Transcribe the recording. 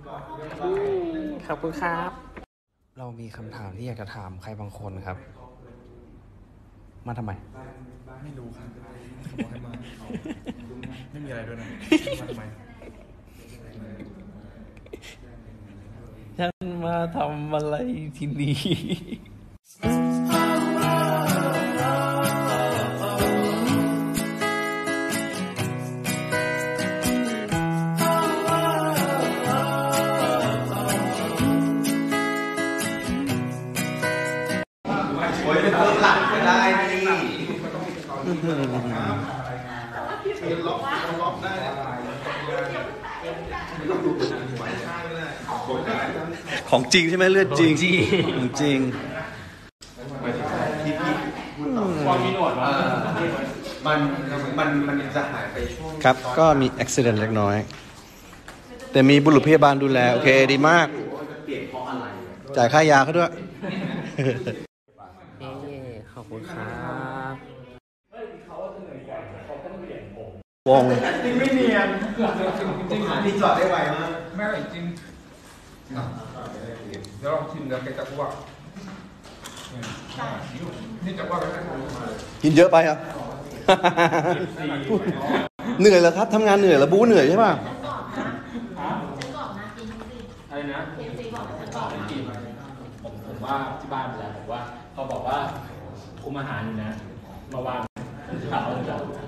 ขอบคุณครับ เรามีคำถามที่อยากจะถามใครบางคนครับ มาทำไมไม่รู้ครับเขาบอกให้มาไม่มีอะไรด้วยนะมาทำไมฉันมาทำอะไรที่นี่โอ้ยเป็นตัวหลักก็ได้นี่ของจริงใช่ไหมเลือดจริงของจริงความมีหนวดมันจะหายไปช่วงครับก็มีอุบัติเหตุเล็กน้อยแต่มีบุรุษพยาบาลดูแลโอเคดีมากจ่ายค่ายาเขาด้วยขอบคุณครับวงจริงไม่เนียนจริงที่จอดได้ไวมากไม่จริงเดี๋ยวลองชิมแล้วแกจะอ้วกนี่จะอ้วกแล้วกินเยอะไปอ่ะเหนื่อยแล้วครับทำงานเหนื่อยแล้วบู๊เหนื่อยใช่ป่ะอะไรนะผมว่าที่บ้านแล้วผมว่าเขาบอกว่าคุมอาหารอยู่นะมาวางเท้าเลย